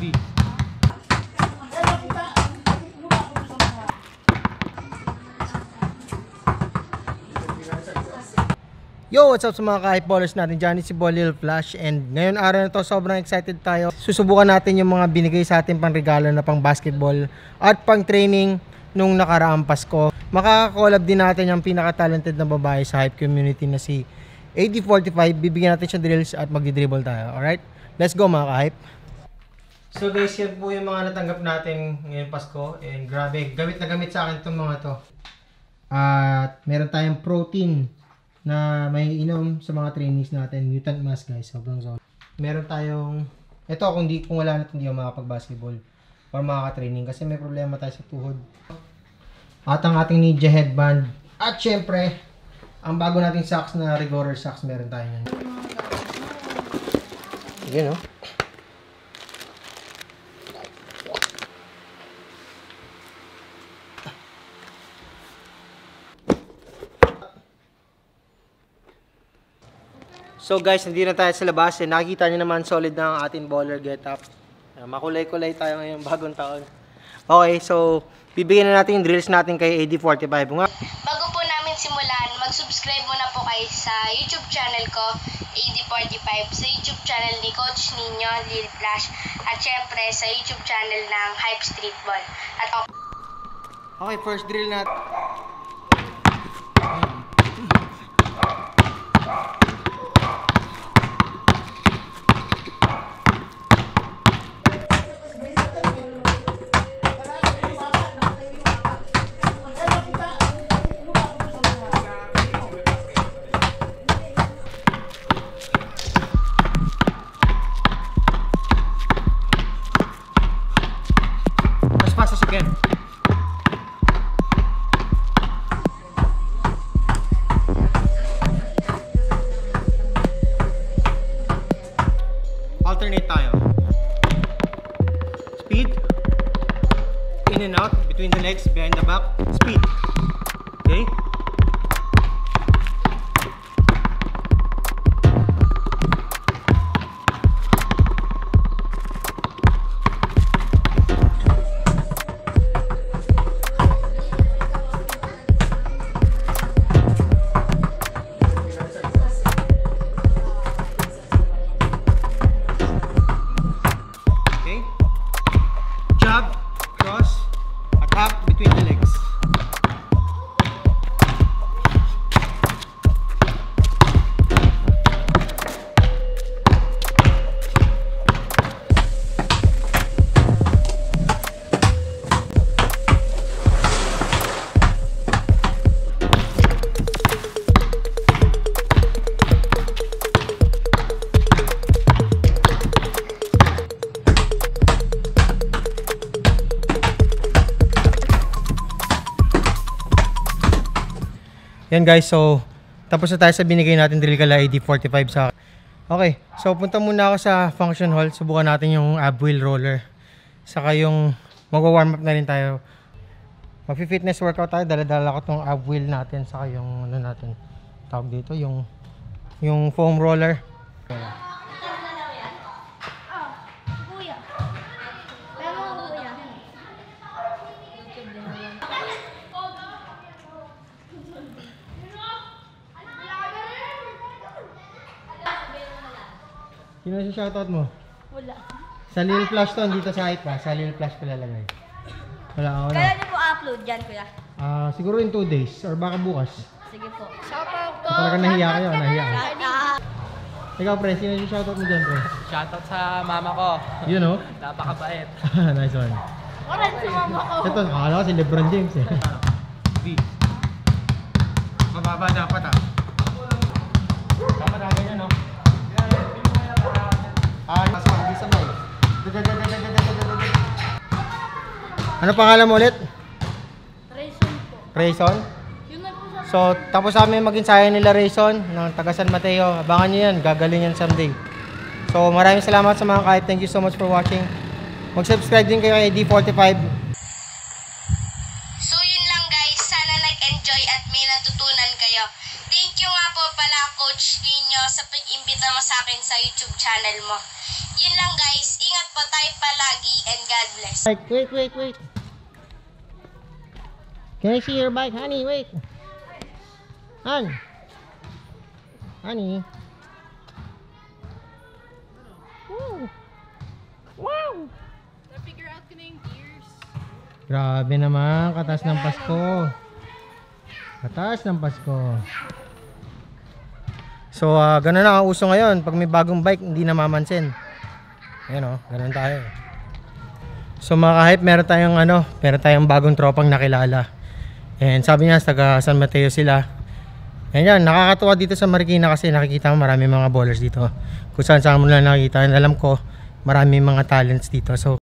Yo, what's up sa mga ka-hype ballers natin dyan? Si Bolil Flash, and ngayon araw na to sobrang excited tayo. Susubukan natin yung mga binigay sa atin pang regalo na pang basketball at pang training nung nakaraang Pasko. Makaka-collab din natin yung pinaka-talented na babae sa hype community na si AD45. Bibigyan natin siya drills at magdi-dribble tayo. Alright? Let's go mga ka-hype. So guys, yan po yung mga natanggap natin ngayong Pasko. And grabe, gamit na gamit sa akin itong mga to. At meron tayong protein na may inom sa mga trainees natin. Mutant Mask guys, sobrang solid. Meron tayong, ito kung wala na ito, hindi ako makapag-basketball or makaka-training kasi may problema tayo sa tuhod. At ang ating Ninja headband. At syempre, ang bago nating socks na Rigorer socks, meron tayo yan. Yan o. So guys, hindi na tayo sa labas. Nakikita nyo naman solid na ang ating baller getup. Makulay-kulay tayo ngayong bagong taon. Okay, so bibigyan na natin yung drills natin kay AD45. Bago po namin simulan, mag-subscribe muna po kayo sa YouTube channel ko, AD45, sa YouTube channel ni Coach Nino, Lil Flash, at syempre sa YouTube channel ng Hype Streetball. At okay, first drill natin. Again. Alternate tayo. Speed. In and out between the legs, behind the back. Speed. Okay? Yan guys, so tapos na tayo sa binigay natin drill kala AD45 sa. Okay, so punta muna ako sa function hall. Subukan natin yung ab wheel roller. Saka yung magwa-warm up na rin tayo. Mag-fitness workout tayo. Dala-dala ko tong ab wheel natin. Saka yung ano natin, tawag dito, yung foam roller. Sino si shoutout mo? wala. Sa Lil Flash to, dito sa hype ha. Sa Lil Flash ko lalagay. Wala. Kaya niyo po upload dyan, kuya? Siguro in 2 days or baka bukas. Sige po. Shoutout ko! Talaga nahiya kayo, nahiya. Shoutout! Ikaw pre, sino si shoutout mo dyan pre? Shoutout sa mama ko. Yun o? Napakabait. Nice one. Oran si mama ko. Ito, akala ko si Lebron James eh. B. Mababa dapat ah. Dapat na ganyan no? Hindi sabay. Ano pangalan mo ulit? Rayson po. Rayson? Yun na po sa... So, tapos namin mag-ensayo nila Rayson ng taga San Mateo. Abangan nyo yan, gagaling yan someday. So, maraming salamat sa mga kahit. Thank you so much for watching. Mag-subscribe din kayo kay D45. So yun lang guys, sana nag-enjoy at may natutunan kayo. Thank you nga po pala Coach Nino sa pag-imbita mo sa akin sa YouTube channel mo. yun lang guys. Ingat po tayo palagi and God bless. Wait. Can I see your bike, honey? Wait. Honey. Wow. Figure out ko na yung gears. Grabe naman, katas ng Pasko. So, ganun na ang uso ngayon. Pag may bagong bike, hindi namamansin. Ayan ganun tayo. So mga ka-hype, meron tayong bagong tropang nakilala. And sabi niya, taga San Mateo sila. Ayan yan, nakakatuwa dito sa Marikina kasi nakikita mo marami mga ballers dito. Kung saan mo lang nakikita. Alam ko, marami mga talents dito. So